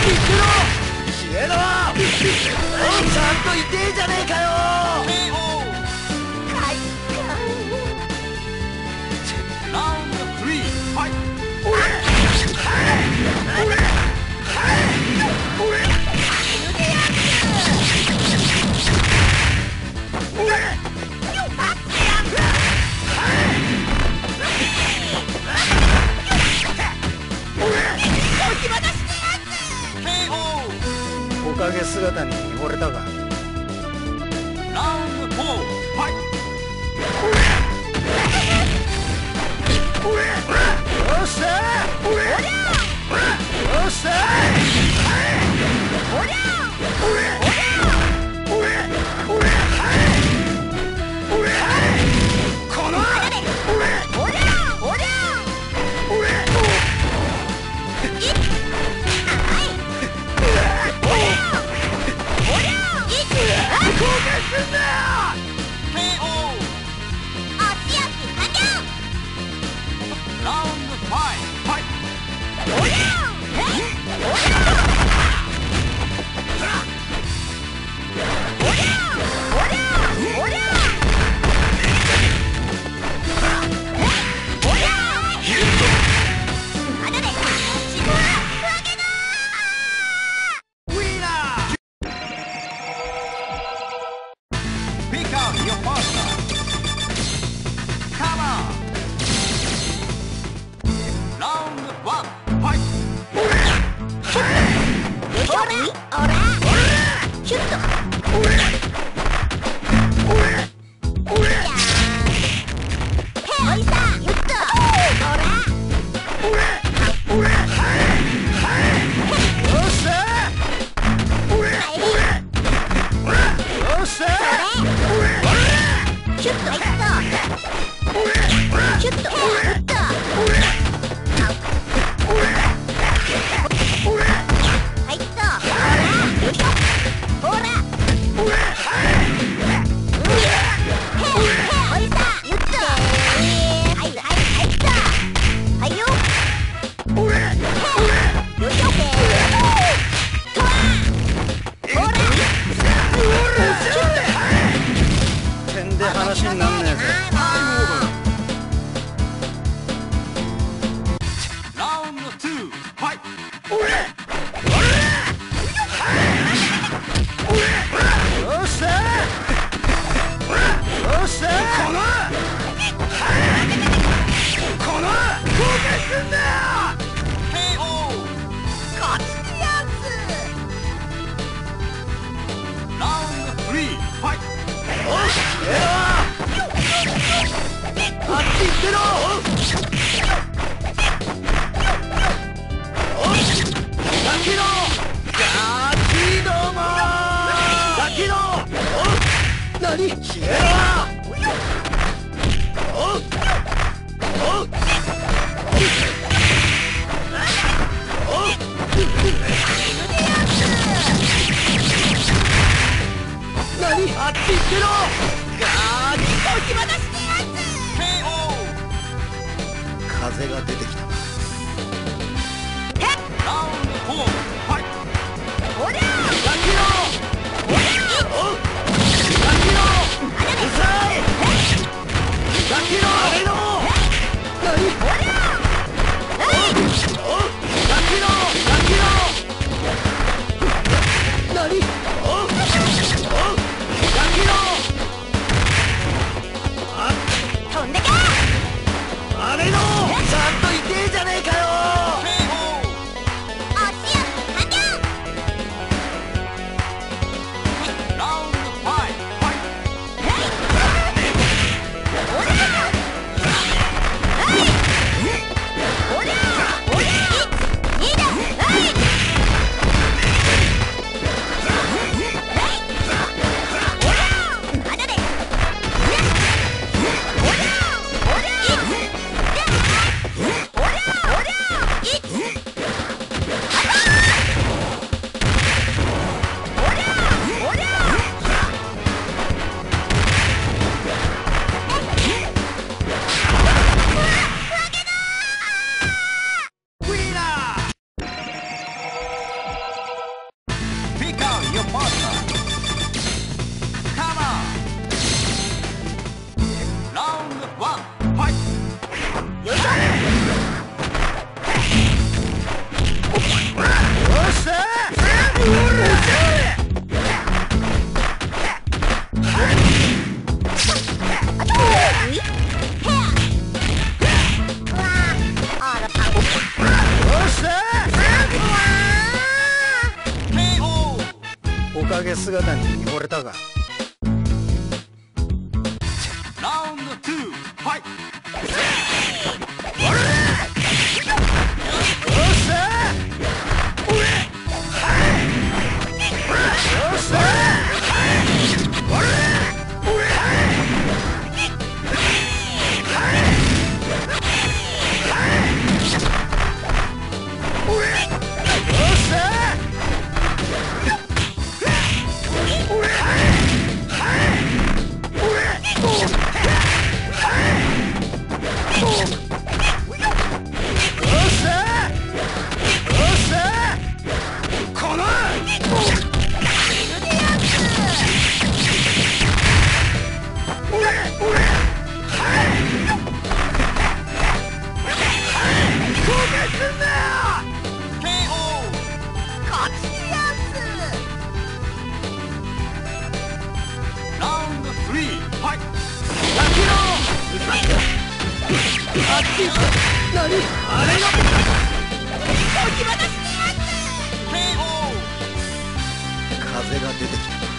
消えろ。ちゃんと痛えじゃねえかよ。おかげ姿に見惚れたが。よっしゃー。よっしゃ話になんねえぜ。風が出てきた。飛んでけ。あれのちゃんといてえ影姿に見惚れたが。 ラウンド2、ファイト。 何あれが風が出てきた。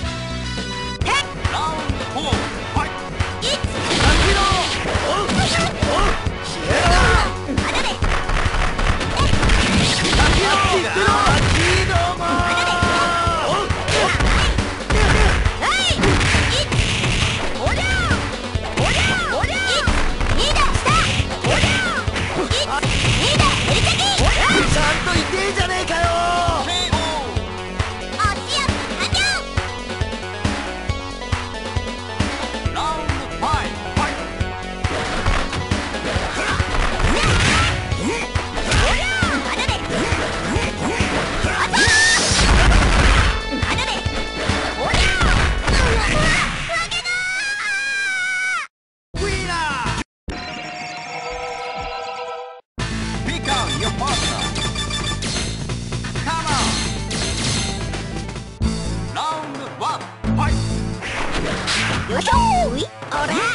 よいしょー、おら。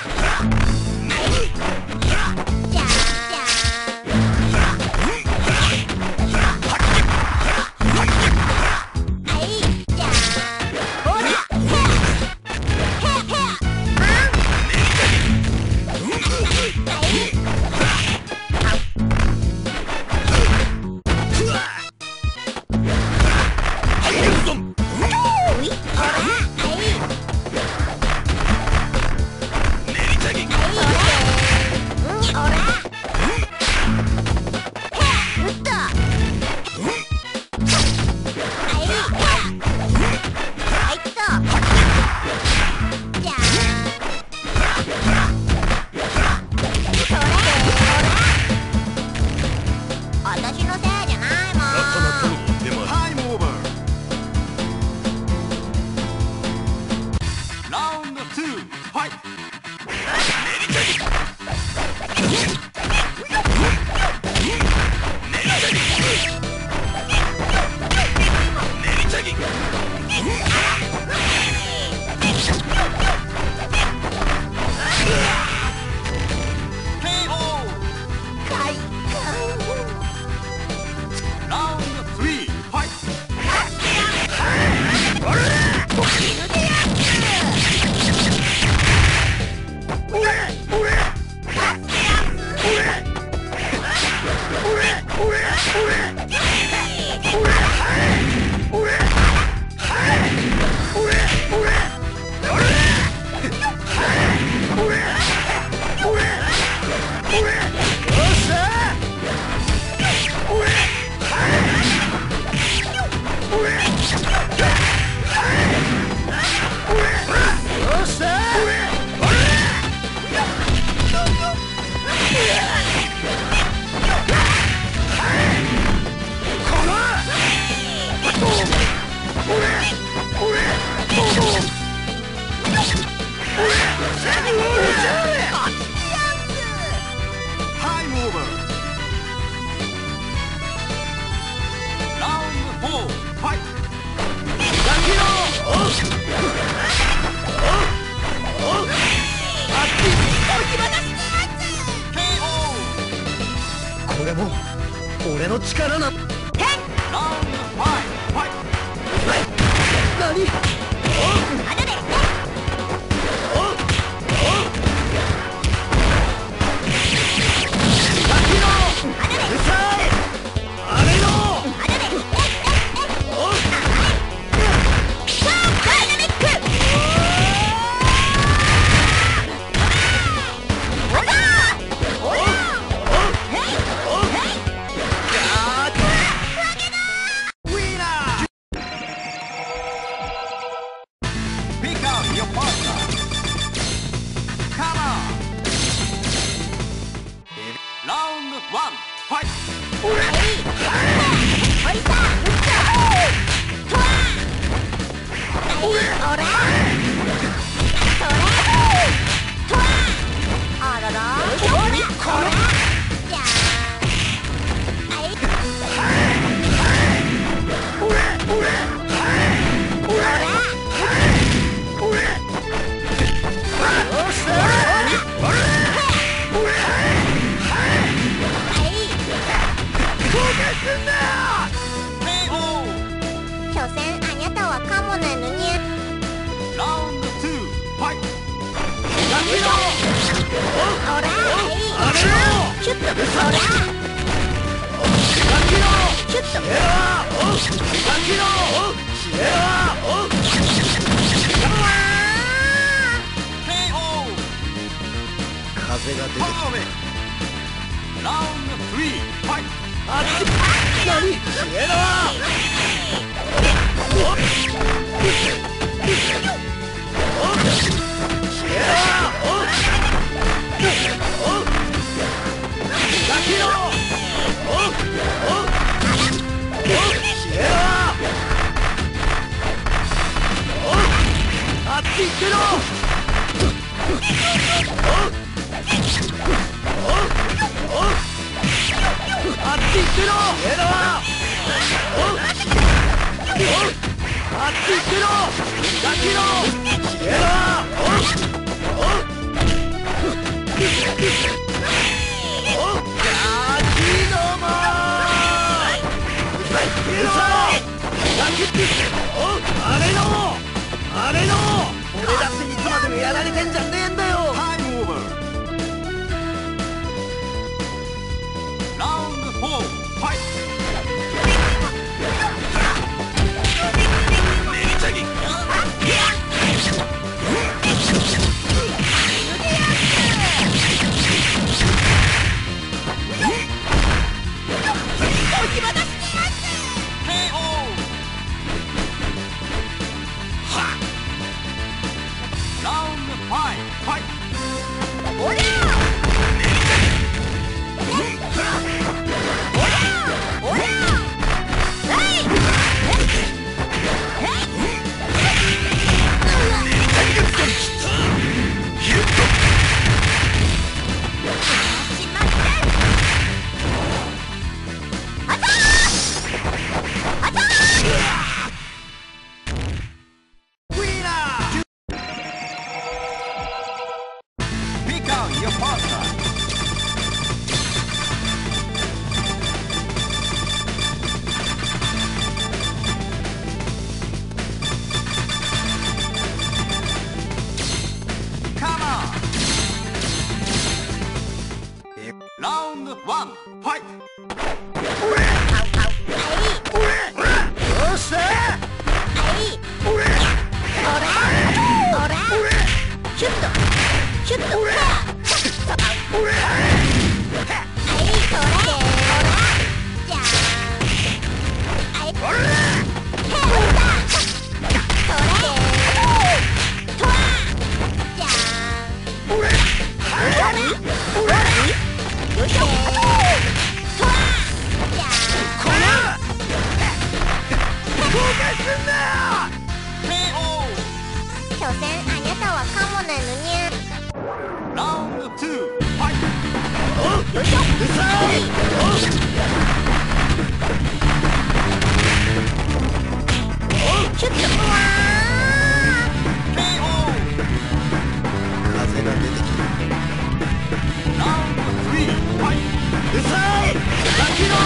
これも俺の力な。何オラそれとわあららオラオラじゃーはいオラ所詮あにゃたはカモなのにゃ。 ラウンド2ファイトオラシュッとオラシュッと風が出てきた。 ラウンド3ファイトあっち何消えろあっち行ってろあっち行ってろあっち行ってろだけろ消えろあれの俺だっていつまでもやられてんじゃねえんだよ。 タイムオーバーラウンド4ファイトラウンド1ファイト所詮あにゃたはカモなのにゃ。 ラウンド2ファイトよいしょシュッと風が出てきた。 ラウンド3ファイトうさいだけろ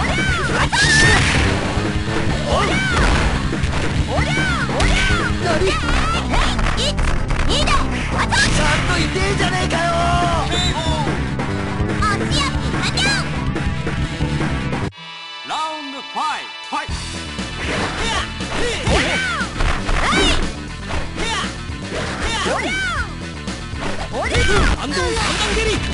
痛えじゃねえかよ。 ラウンド5ファイト。 反動三段蹴り。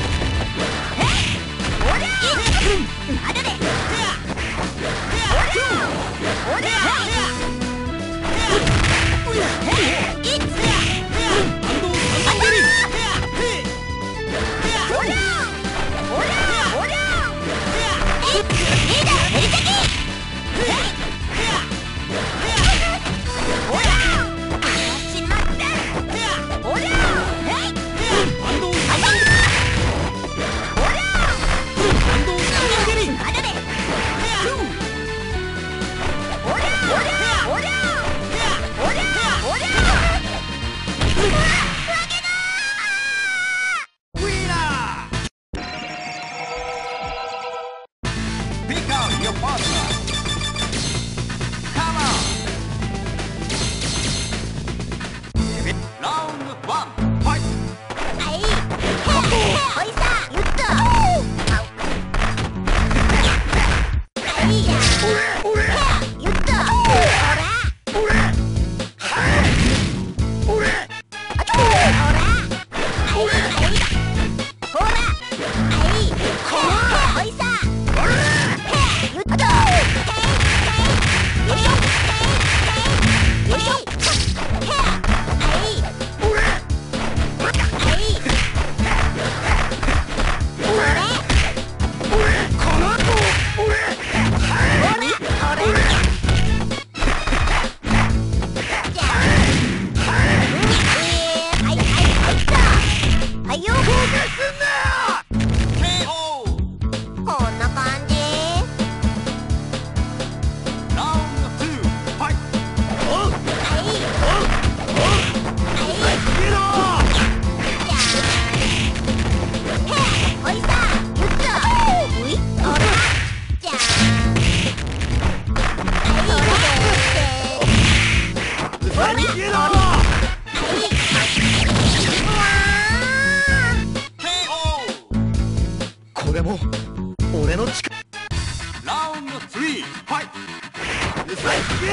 これも俺の力。 ラウンド3ファイト。 消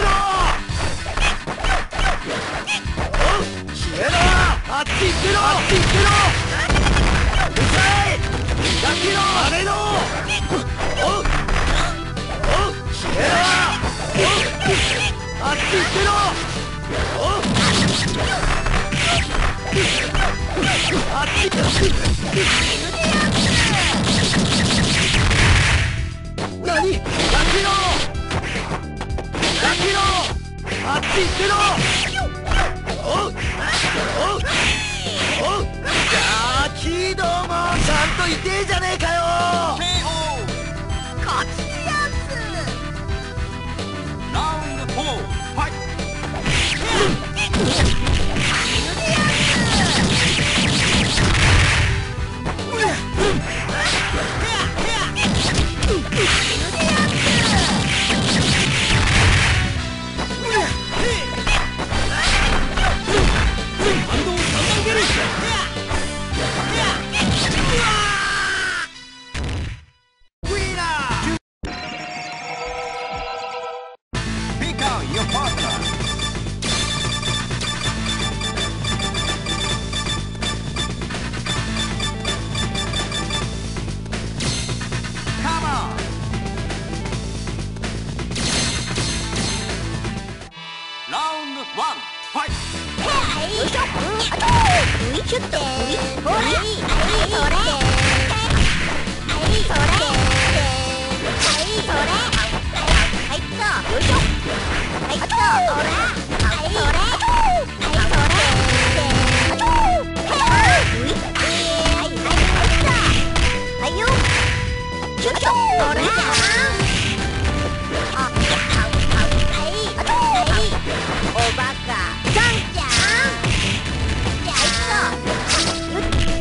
えろ。あっち行ってろ。あっち行ってろ。うるさい。開けろ。あれの。おう。消えろ。あっち行ってろ。おう。あっち。何？開けろ。開けろ。あっち行ってろ。おう。おう。おう。じゃあキードーもちゃんと痛えじゃねえかよ。 勝ちやす。 ラウンド4ファイト。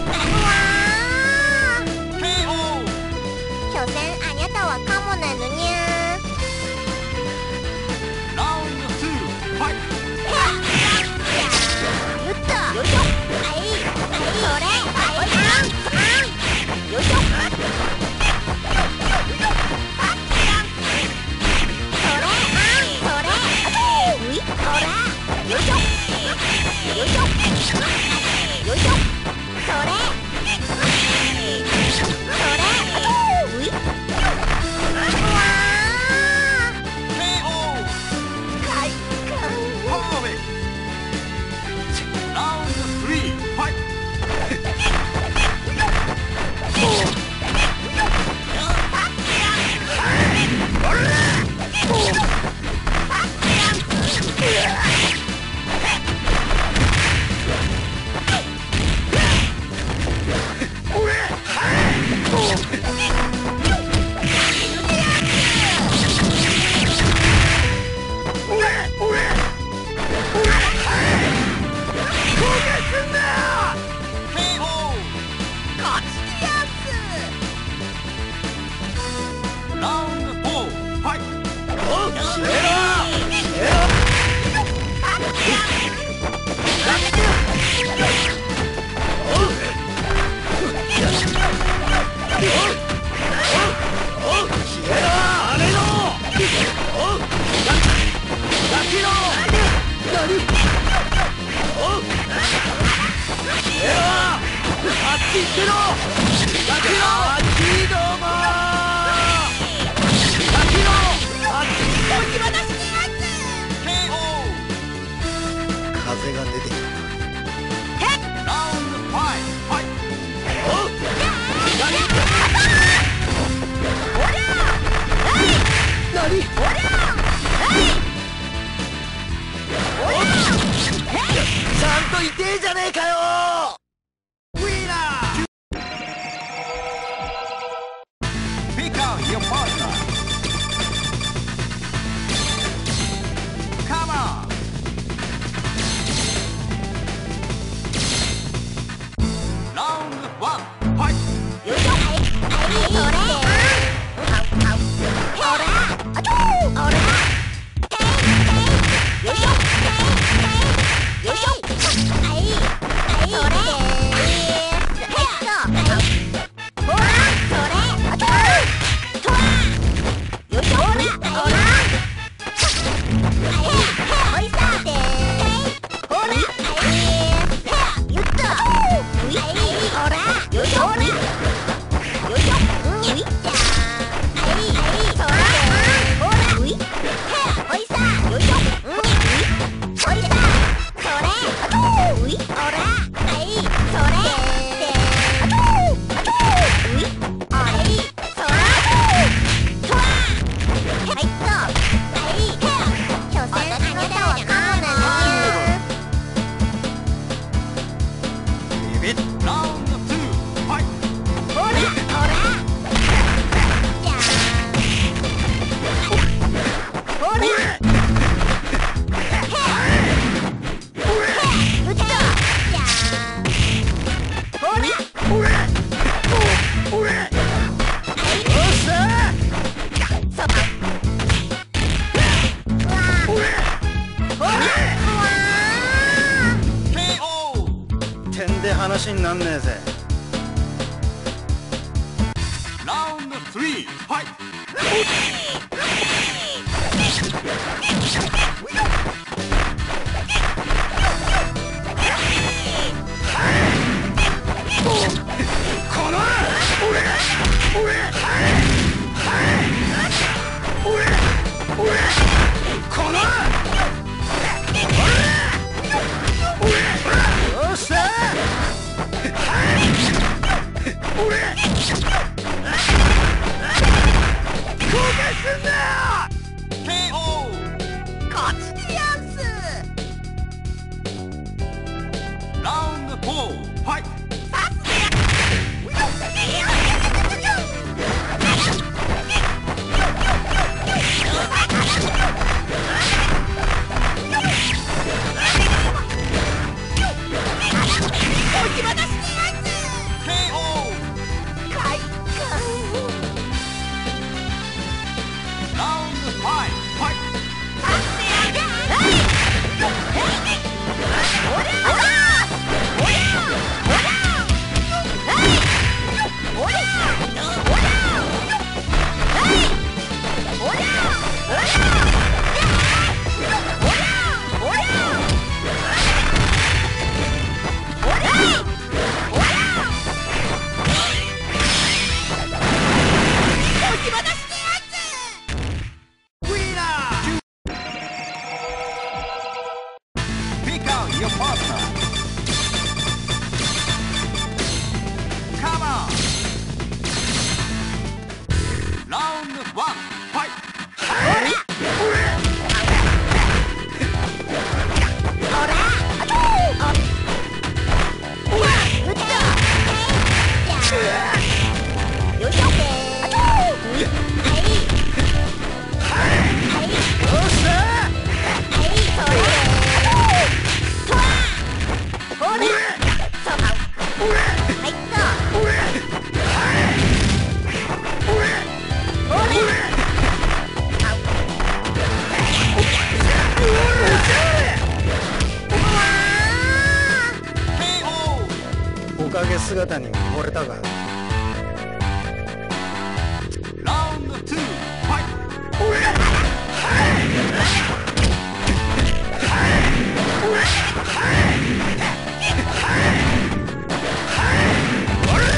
所詮あなたはカモなのにゃ。 けろやけろあっちどうもやけろあっち置き渡しのやつ KO 風が出てきた Round 5 Fight おっ何ちゃんと痛えじゃねえかよ Pick out your partner. Come on. Round 1 Fight よいしょそれほらあとほらよいしょよいしょはいそれほらそれあととらよいしょほらほらおいさでほらゆったほらよいしょほらよいしょういじゃそらほらういおいさよいしょおいさそれういほらそれあとういそらとらはいと所詮あなたはわかんないビビッ Round 2 Fight ほらほらじゃほらうっとじゃほらおれおれよっしゃそわおれほらわ KO てんで話になんねえぜ Round 3 Fight この俺このよっしゃ俺後悔すんなよ KO 勝ちでやんす Round 4 Fight 置き渡しのやつ KO 快感 Round 5 Fight おかげ姿に惚れたが Round 2 Fight 俺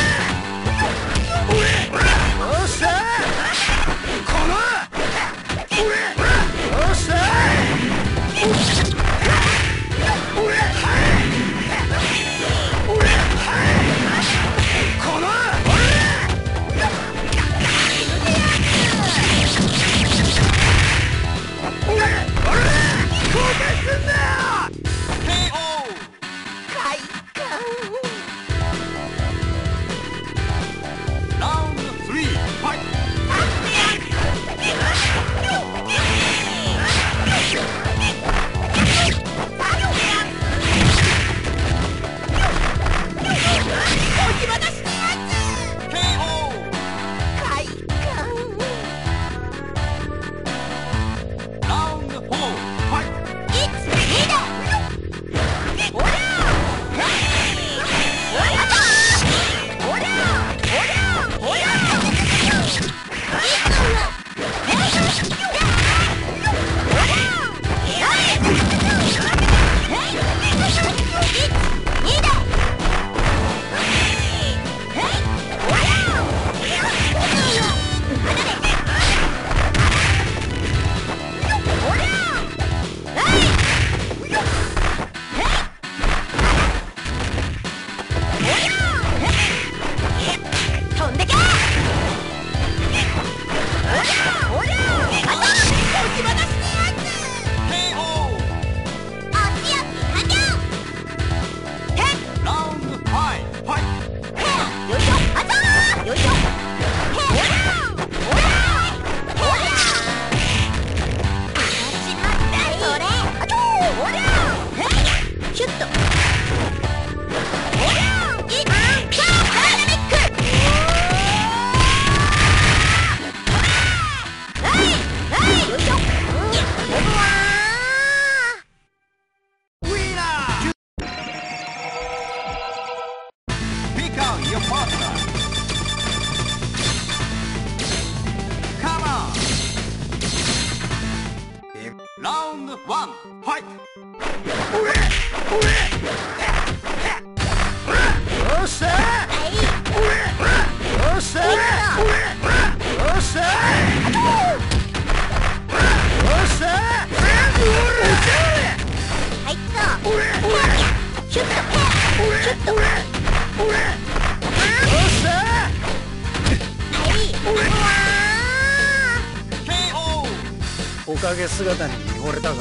面影姿に見惚れたが。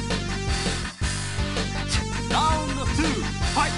Round 2 fight.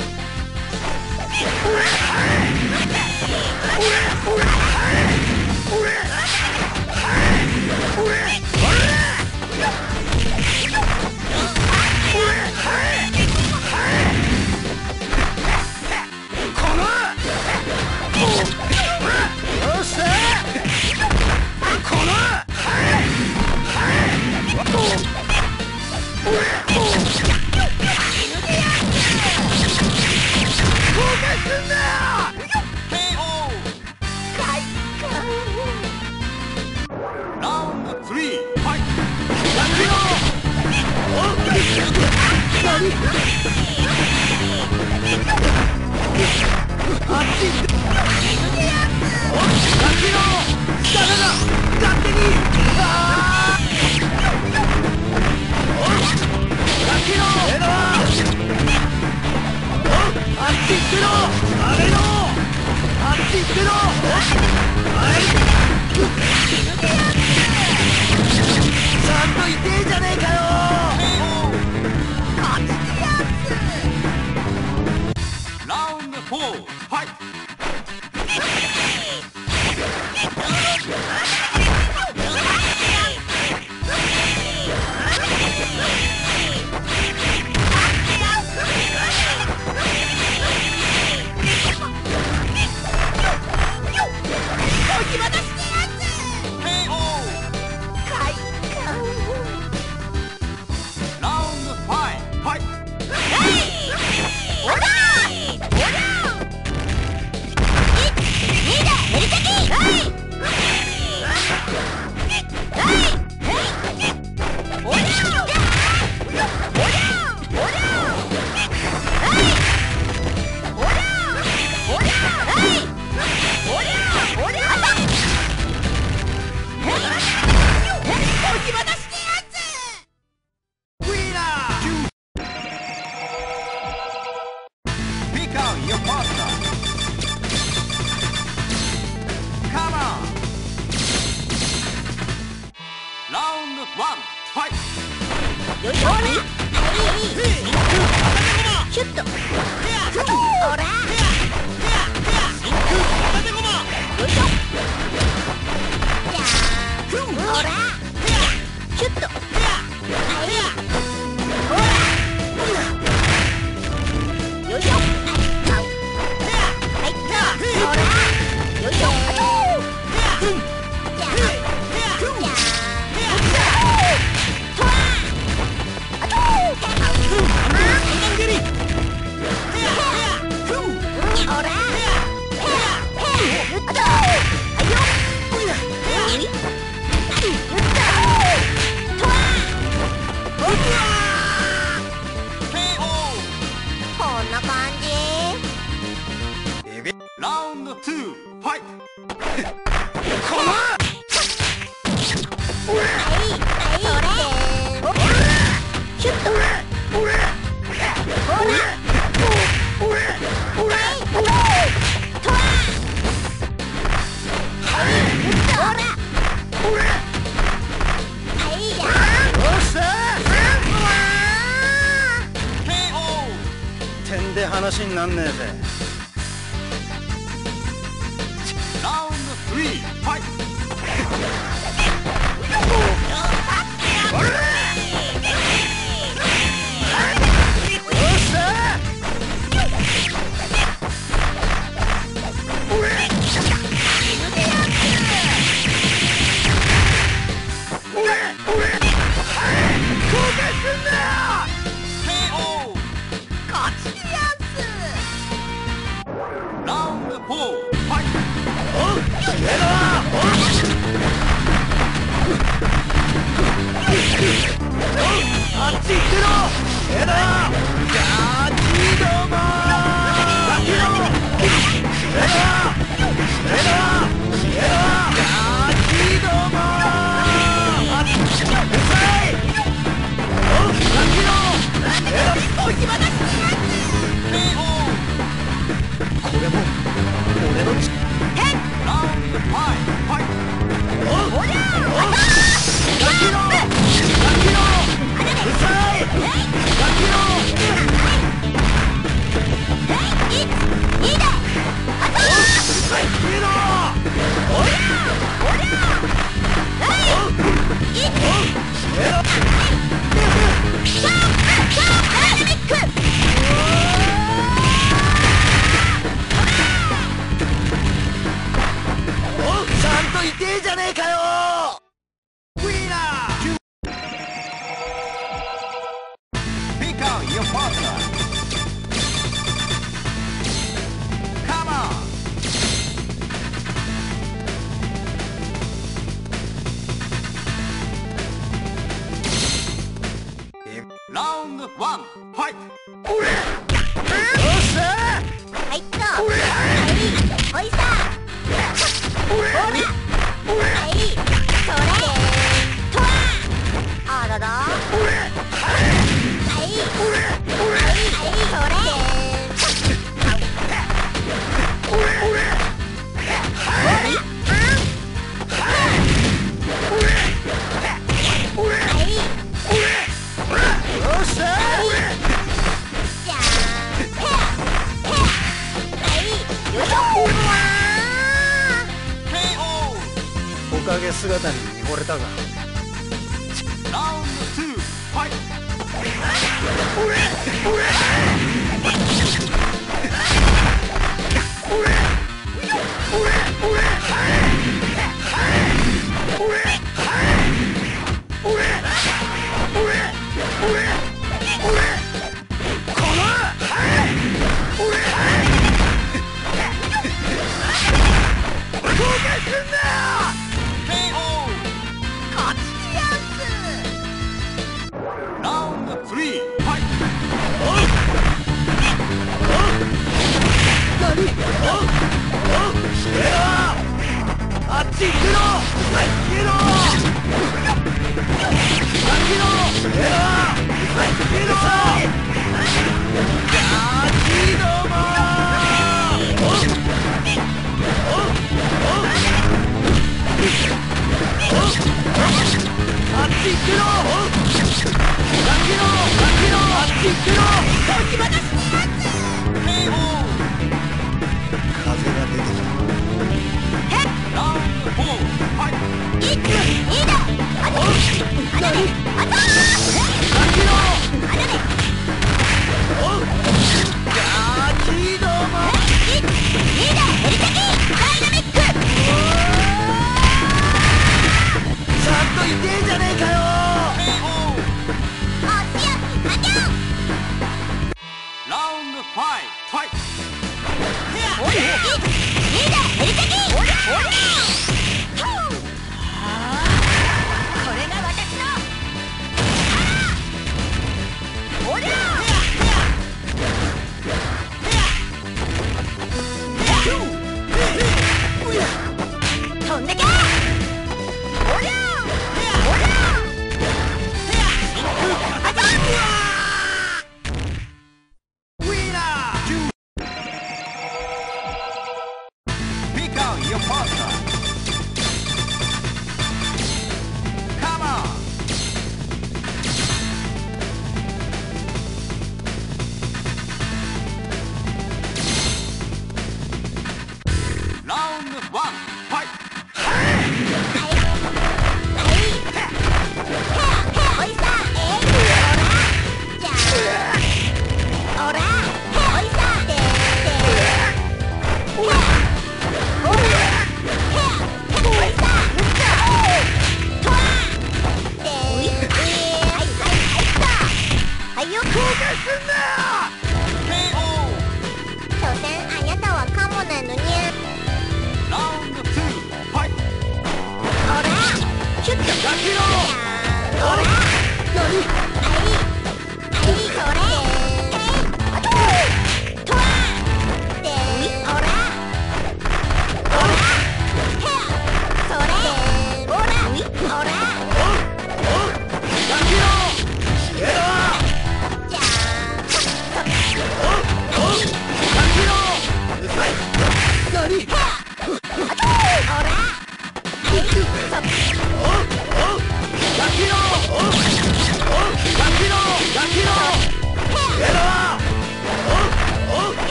話になんねえぜ。 Round 3 fight. 上だと痛えじゃねえかよ。ウィナー Pick out your partner. Come on. Round 1, fight. よっしゃはいっとはいおいさほらはいそれとわあららはいはいそよっしゃじゃーよいしょ KO. おかげ姿に見惚れたが。 Round 2, fight. あっち行くの逃げろ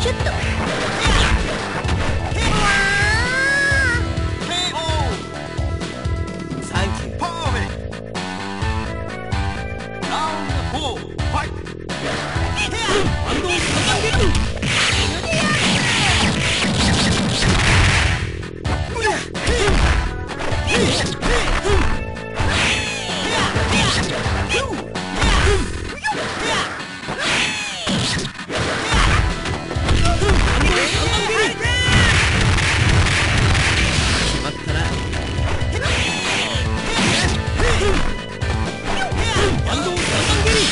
シュッと。 サンキュー。反動を掲げる。決まったな。反動を掲げる。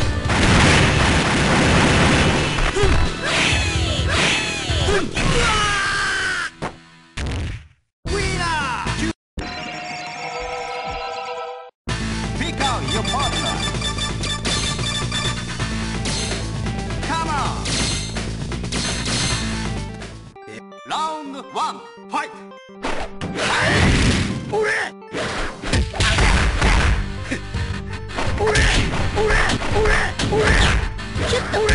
Round 1 fight! シュッと。それ。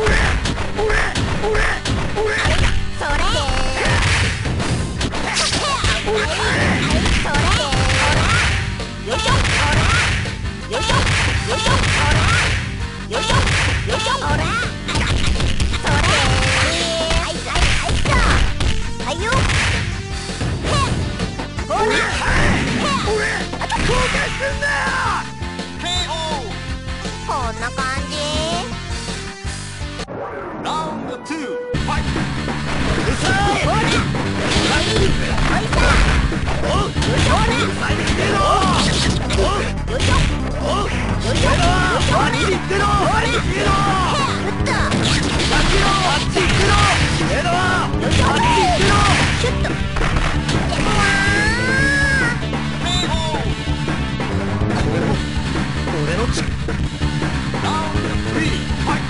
よいしょ。よいしょ。よいしょ。よいしょ。よいしょ。それ。はいよ。ほら。こんな感じ。 Round 2 fight! うるさい。 ほら。おいさ。 おう。うるさいで来てろ。おう。 よいしょ。 おう。 よいしょ。 あっち行ってろ。あっち行ってろ。 打った。 あっち行ってろ。決めろ。 よいしょ。 あっち行ってろ。 シュッと。 これも俺の力。 Round 3 fight!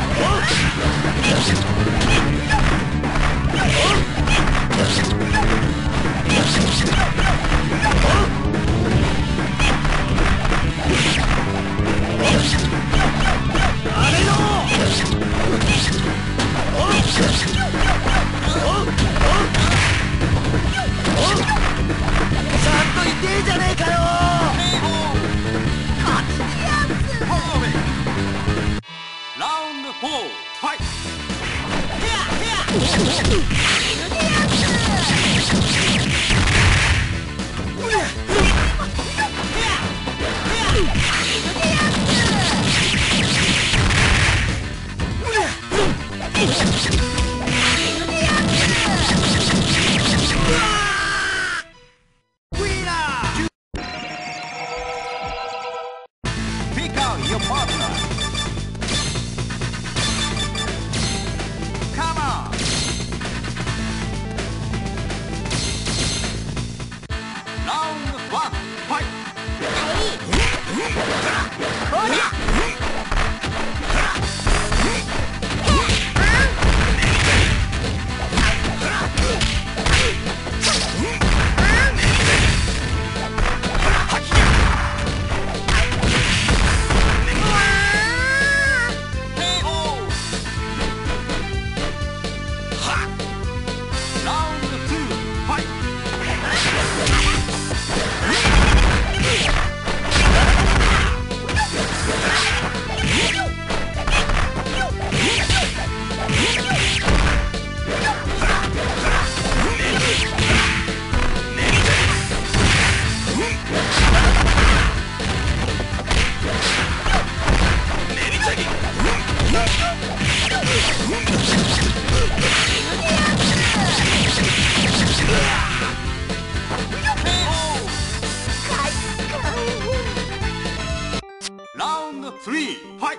4 fight! 3 fight!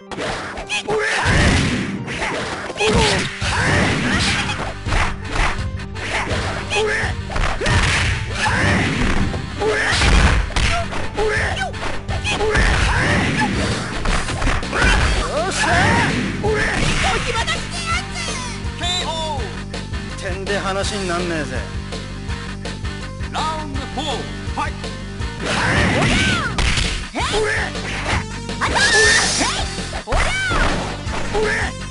点で話になんねえぜ。 ラウンド4ファイト。 あたっ